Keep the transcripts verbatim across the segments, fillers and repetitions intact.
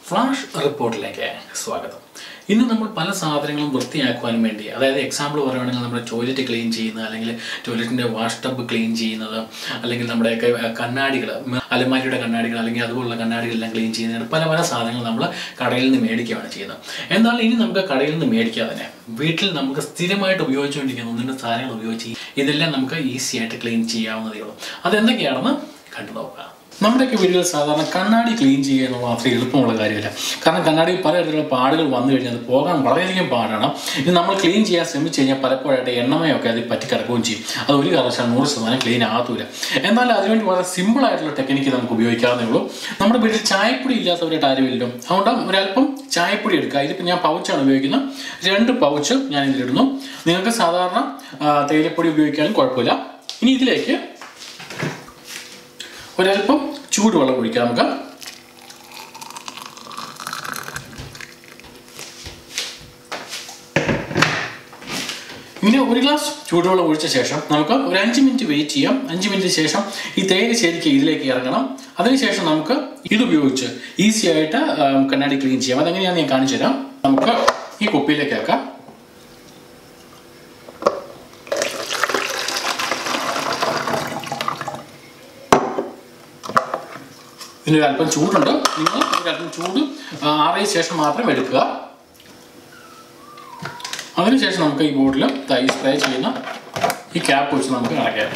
Flash റിപ്പോർട്ടിലേക്ക് സ്വാഗതം. ഇന്ന് നമ്മൾ പല സാധനങ്ങളും വൃത്തിയാക്കുവാൻ വേണ്ടി, അതായത് എക്സാമ്പിൾ പറയുകയാണെങ്കിൽ നമ്മുടെ ടോയ്ലറ്റ് ക്ലീൻ ചെയ്യുന്നത്, അല്ലെങ്കിൽ ടോയ്ലറ്റിൻ്റെ വാഷ് ടബ് ക്ലീൻ ചെയ്യുന്നത്, അല്ലെങ്കിൽ നമ്മുടെയൊക്കെ കണ്ണാടികൾ, അലമാരിയുടെ കണ്ണാടികൾ, അല്ലെങ്കിൽ അതുപോലുള്ള കണ്ണാടികളെല്ലാം ക്ലീൻ ചെയ്യുന്നതിന് പല പല സാധനങ്ങൾ നമ്മൾ കടയിൽ നിന്ന് മേടിക്കുകയാണ് ചെയ്യുന്നത്. എന്നാൽ ഇനി നമുക്ക് കടയിൽ നിന്ന് മേടിക്കാതെ തന്നെ വീട്ടിൽ നമുക്ക് സ്ഥിരമായിട്ട് ഉപയോഗിച്ചുകൊണ്ടിരിക്കുന്ന ഒന്നിൻ്റെ സാധനങ്ങൾ ഉപയോഗിച്ച് ഇതെല്ലാം നമുക്ക് ഈസി ആയിട്ട് ക്ലീൻ ചെയ്യാവുന്നതേ ഉള്ളൂ. അതെന്തൊക്കെയാണെന്ന് കണ്ടു നോക്കാം. നമ്മുടെയൊക്കെ വീടുകൾ സാധാരണ കണ്ണാടി ക്ലീൻ ചെയ്യുക എന്നുള്ളത് അത്ര എളുപ്പമുള്ള കാര്യമില്ല. കാരണം കണ്ണാടിയിൽ പലതരത്തിലുള്ള പാടുകൾ വന്നു കഴിഞ്ഞാൽ അത് പോകാൻ വളരെയധികം പാടാണ്. ഇത് നമ്മൾ ക്ലീൻ ചെയ്യാൻ ശ്രമിച്ചു കഴിഞ്ഞാൽ പലപ്പോഴായിട്ട് എണ്ണമയൊക്കെ അതിൽ പറ്റിക്കിടക്കുകയും ചെയ്യും. അത് ഒരു കാരണവശാലും നൂറ് ശതമാനം ക്ലീൻ ആകത്തില്ല. എന്നാൽ അതിനുവേണ്ടി വളരെ സിമ്പിളായിട്ടുള്ള ടെക്നിക്ക് നമുക്ക് ഉപയോഗിക്കാവുന്നേ ഉള്ളൂ. നമ്മുടെ വീട്ടിൽ ചായപ്പൊടി ഇല്ലാത്തവരായിട്ട് ആരുമില്ലല്ലോ, അതുകൊണ്ട് ഒരല്പം ചായപ്പൊടി എടുക്കുക. ഇതിപ്പോൾ ഞാൻ പൗച്ചാണ് ഉപയോഗിക്കുന്നത്. രണ്ട് പൗച്ച് ഞാൻ ഇതിലിടുന്നു. നിങ്ങൾക്ക് സാധാരണ തേയിലപ്പൊടി ഉപയോഗിക്കാനും കുഴപ്പമില്ല. ഇനി ഇതിലേക്ക് ഒരല്പം ചൂടുവെള്ളം ഒഴിക്കാം. നമുക്ക് ഇങ്ങനെ ഒരു ഗ്ലാസ് ചൂടുവെള്ളം ഒഴിച്ച ശേഷം നമുക്ക് ഒരു അഞ്ച് മിനിറ്റ് വെയിറ്റ് ചെയ്യാം. അഞ്ച് മിനിറ്റ് ശേഷം ഈ തേയില ശരിക്കും ഇതിലേക്ക് ഇറങ്ങണം. അതിനുശേഷം നമുക്ക് ഇതുപയോഗിച്ച് ഈസി ആയിട്ട് കണ്ണാടി ക്ലീൻ ചെയ്യാം. അതെങ്ങനെയാണെന്ന് ഞാൻ കാണിച്ചു തരാം. നമുക്ക് ഈ കുപ്പിയിലേക്ക് ആക്കാം. ഇതിന് അല്പം ചൂടുണ്ട്. നിങ്ങൾ ഒരല്പം ചൂട് ആറിയ ശേഷം മാത്രം എടുക്കുക. അതിനുശേഷം നമുക്ക് ഈ ബോട്ടിൽ തൈ സ്പ്രേ ചെയ്യുന്ന ഈ ക്യാപ്പ് വെച്ച് നമുക്ക് അടയ്ക്കാം.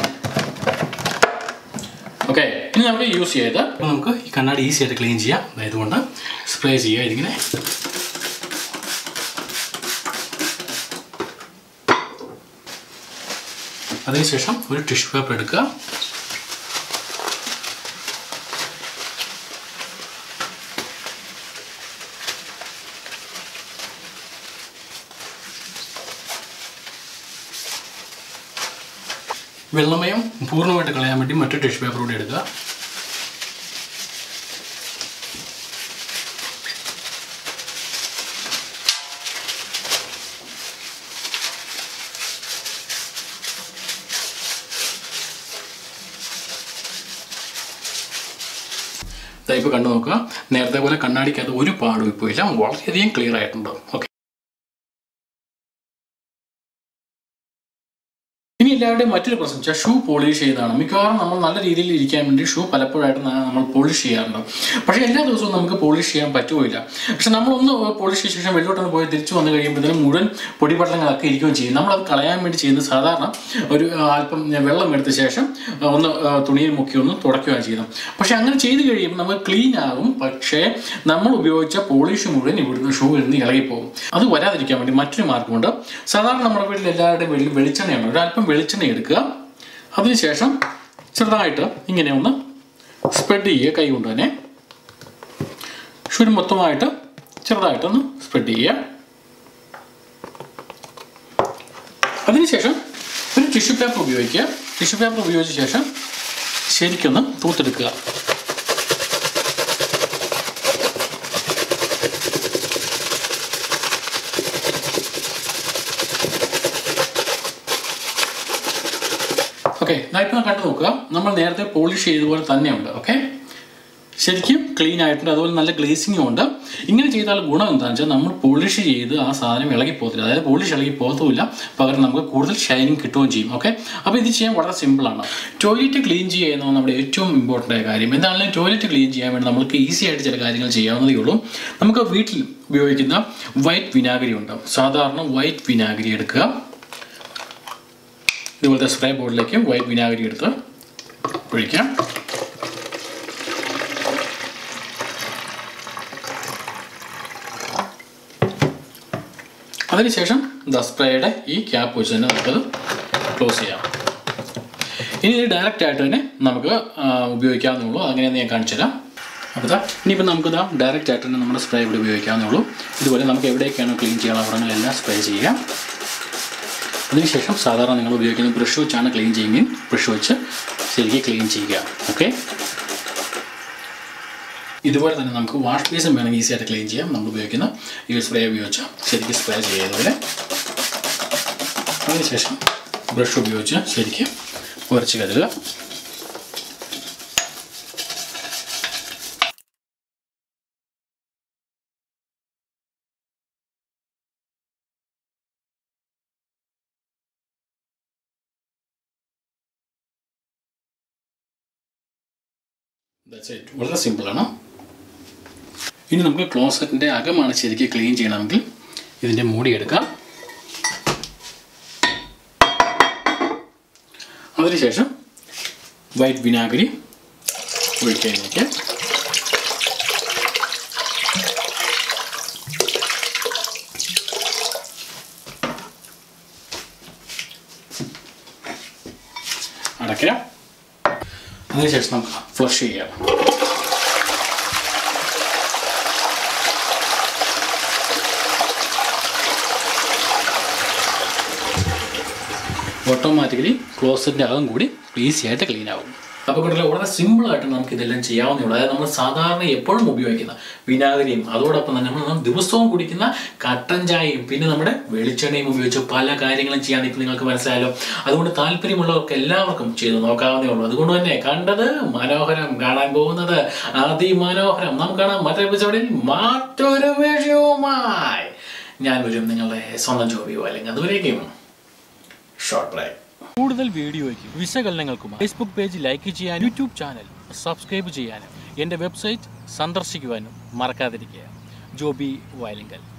ഓക്കെ, ഇനി നമുക്ക് യൂസ് ചെയ്ത് നമുക്ക് ഈ കണ്ണാടി ഈസി ആയിട്ട് ക്ലീൻ ചെയ്യാം. ഇതുകൊണ്ട് സ്പ്രേ ചെയ്യുക. ഇതിങ്ങനെ അതിനുശേഷം ഒരു ടിഷ്യൂ പേപ്പർ എടുക്കുക. വെള്ളമയം പൂർണ്ണമായിട്ട് കളയാൻ വേണ്ടി മറ്റൊരു ടിഷ്യൂ പേപ്പർ കൂടി എടുക്കുക. ഇപ്പോൾ കണ്ടു നോക്കുക. നേരത്തെ പോലെ കണ്ണാടിക്കകത്ത് ഒരു പാടും ഇപ്പോൾ ഇല്ല. വളരെയധികം ക്ലിയർ ആയിട്ടുണ്ട്. ഓക്കെ, ഇനി എല്ലാവരുടെയും മറ്റൊരു പ്രശ്നം വെച്ചാൽ ഷൂ പോളിഷ് ചെയ്തതാണ്. മിക്കവാറും നമ്മൾ നല്ല രീതിയിൽ ഇരിക്കാൻ വേണ്ടി ഷൂ പലപ്പോഴായിട്ട് നമ്മൾ പോളിഷ് ചെയ്യാറുണ്ട്. പക്ഷേ എല്ലാ ദിവസവും നമുക്ക് പോളിഷ് ചെയ്യാൻ പറ്റുകയില്ല. പക്ഷെ നമ്മളൊന്ന് പോളിഷ് ചെയ്ത ശേഷം വെള്ളോട്ടൊന്ന് പോയി തിരിച്ചു വന്നു കഴിയുമ്പോഴത്തേനും മുഴുവൻ പൊടിപടലങ്ങളൊക്കെ ഇരിക്കുകയും ചെയ്യും. നമ്മളത് കളയാൻ വേണ്ടി ചെയ്യുന്നത് സാധാരണ ഒരു അല്പം വെള്ളം എടുത്ത ശേഷം ഒന്ന് തുണിയിൽ മുക്കി ഒന്ന് തുടയ്ക്കുകയാണ് ചെയ്യുന്നത്. പക്ഷെ അങ്ങനെ ചെയ്ത് കഴിയുമ്പോൾ നമുക്ക് ക്ലീൻ ആകും. പക്ഷേ നമ്മൾ ഉപയോഗിച്ച പോളിഷ് മുഴുവൻ ഇവിടുന്ന് ഷൂ ഇരുന്ന് ഇളകിപ്പോകും. അത് വരാതിരിക്കാൻ വേണ്ടി മറ്റൊരു മാർഗമുണ്ട്. സാധാരണ നമ്മുടെ വീട്ടിൽ എല്ലാവരുടെയും വീട്ടിൽ വെളിച്ചെണ്ണയാണ്. ഒരല്പം വെളിച്ചെണ്ണ എടുക്കുക. അതിനുശേഷം ചെറുതായിട്ട് ഇങ്ങനെ ഒന്ന് സ്പ്രെഡ് ചെയ്യുക. കൈ കൊണ്ട് തന്നെ ഷൂ മൊത്തമായിട്ട് ചെറുതായിട്ടൊന്ന് സ്പ്രെഡ് ചെയ്യുക. അതിനുശേഷം ഒരു ടിഷ്യൂ പേപ്പർ ഉപയോഗിക്കുക. ടിഷ്യൂ പേപ്പർ ഉപയോഗിച്ച ശേഷം ശരിക്കൊന്ന് തൂത്തെടുക്കുക. ഓക്കെ, ഇതായിപ്പോൾ കണ്ടു നോക്കുക. നമ്മൾ നേരത്തെ പോളിഷ് ചെയ്തതുപോലെ തന്നെയുണ്ട്. ഓക്കെ, ശരിക്കും ക്ലീൻ ആയിട്ടുണ്ട്. അതുപോലെ നല്ല ഗ്ലേസിങ്ങും ഉണ്ട്. ഇങ്ങനെ ചെയ്താൽ ഗുണം എന്താണെന്ന് വെച്ചാൽ നമ്മൾ പോളിഷ് ചെയ്ത് ആ സാധനം ഇളകി പോകത്തില്ല. അതായത് പോളിഷ് ഇളകി പോകത്തുമില്ല. പകരം നമുക്ക് കൂടുതൽ ഷൈനിങ് കിട്ടുകയും ചെയ്യും. ഓക്കെ, അപ്പോൾ ഇത് ചെയ്യാൻ വളരെ സിമ്പിളാണ്. ടോയ്ലറ്റ് ക്ലീൻ ചെയ്യുക എന്നത് നമ്മുടെ ഏറ്റവും ഇമ്പോർട്ടൻ്റ് ആയ കാര്യം. എന്താണെങ്കിലും ടോയ്ലറ്റ് ക്ലീൻ ചെയ്യാൻ വേണ്ടി നമുക്ക് ഈസി ആയിട്ട് ചില കാര്യങ്ങൾ ചെയ്യാവുന്നതേ ഉള്ളൂ. നമുക്ക് വീട്ടിൽ ഉപയോഗിക്കുന്ന വൈറ്റ് വിനാഗിരി ഉണ്ട്. സാധാരണ വൈറ്റ് വിനാഗിരി എടുക്കുക. ഇതുപോലത്തെ സ്പ്രേ ബോർഡിലേക്ക് വൈറ്റ് വിനാഗിരി എടുത്ത് ഒഴിക്കാം. അതിനുശേഷം ദ സ്പ്രേയുടെ ഈ ക്യാപ്പ് വെച്ച് തന്നെ നമുക്കത് ക്ലോസ് ചെയ്യാം. ഇനി ഇത് ഡയറക്റ്റ് ആയിട്ട് തന്നെ നമുക്ക് ഉപയോഗിക്കാവുന്നേ ഉള്ളൂ. അങ്ങനെയെന്ന് ഞാൻ കാണിച്ചു തരാം. അപ്പോൾ ഇതാ ഇനിയിപ്പോൾ നമുക്കിതാ ഡയറക്റ്റ് ആയിട്ട് തന്നെ നമ്മുടെ സ്പ്രേ ഇവിടെ ഉപയോഗിക്കാവുന്നേ ഉള്ളൂ. ഇതുപോലെ നമുക്ക് എവിടെയൊക്കെയാണോ ക്ലീൻ ചെയ്യാനുള്ള അവിടങ്ങളെല്ലാം സ്പ്രേ ചെയ്യാം. അതിനുശേഷം സാധാരണ നിങ്ങൾ ഉപയോഗിക്കുന്ന ബ്രഷ് വെച്ചാണ് ക്ലീൻ ചെയ്യുമെങ്കിൽ ബ്രഷ് വെച്ച് ശരിക്കും ക്ലീൻ ചെയ്യുക. ഓക്കെ, ഇതുപോലെ തന്നെ നമുക്ക് വാഷ് ബേസും വേണമെങ്കിൽ ഈസി ആയിട്ട് ക്ലീൻ ചെയ്യാം. നമ്മൾ ഉപയോഗിക്കുന്ന ഈ സ്പ്രേ ഉപയോഗിച്ച് ശരിക്കും സ്പ്രേ ചെയ്യുന്നതുപോലെ അതിനുശേഷം ബ്രഷ് ഉപയോഗിച്ച് ശരിക്കും ഉരച്ച് കഴുകുക. That's it. വളരെ സിമ്പിളാണ്. ഇനി നമുക്ക് ക്ലോസറ്റിൻ്റെ അകമാണ് ശരിക്കും ക്ലീൻ ചെയ്യണമെങ്കിൽ ഇതിൻ്റെ മൂടി എടുക്കാം. അതിനുശേഷം വൈറ്റ് വിനാഗിരി ഒഴിക്കാതിരിക്കാം. അടയ്ക്കാം. അതിനുശേഷം നമുക്ക് ഫ്ലഷ് ചെയ്യാം. ഓട്ടോമാറ്റിക്കലി ക്ലോസറ്റിൻ്റെ അകം കൂടി ഈസി ആയിട്ട് ക്ലീൻ ആവും. അപ്പോൾ കൂടെ വളരെ സിമ്പിളായിട്ട് നമുക്ക് ഇതെല്ലാം ചെയ്യാവുന്നതുള്ളൂ. അതായത് നമ്മൾ സാധാരണ എപ്പോഴും ഉപയോഗിക്കുന്ന വിനാഗിരിയും അതോടൊപ്പം തന്നെ നമ്മൾ ദിവസവും കുടിക്കുന്ന കട്ടൻ ചായയും പിന്നെ നമ്മുടെ വെളിച്ചെണ്ണയും ഉപയോഗിച്ച് പല കാര്യങ്ങളും ചെയ്യാൻ ഇപ്പോൾ നിങ്ങൾക്ക് മനസ്സിലായല്ലോ. അതുകൊണ്ട് താല്പര്യമുള്ളവർക്ക് എല്ലാവർക്കും ചെയ്ത് നോക്കാവുന്നേ ഉള്ളൂ. അതുകൊണ്ട് തന്നെ കണ്ടത് മനോഹരം, കാണാൻ പോകുന്നത് അതിമനോഹരം. നമുക്ക് കാണാം മറ്റൊരു എപ്പിസോഡിൽ മറ്റൊരു വിഷയവുമായി ഞാൻ വരും, നിങ്ങളുടെ സ്വന്തം ജോബിയോ. അല്ലെങ്കിൽ അതുവരേക്കും ഷോർട്ട് ബ്രേക്ക്. കൂടുതൽ വീഡിയോയ്ക്കും വിശകലനങ്ങൾക്കും ഫേസ്ബുക്ക് പേജ് ലൈക്ക് ചെയ്യാനും യൂട്യൂബ് ചാനൽ സബ്സ്ക്രൈബ് ചെയ്യാനും എൻ്റെ വെബ്സൈറ്റ് സന്ദർശിക്കുവാനും മറക്കാതിരിക്കുക. ജോബി വയലിങ്കൽ.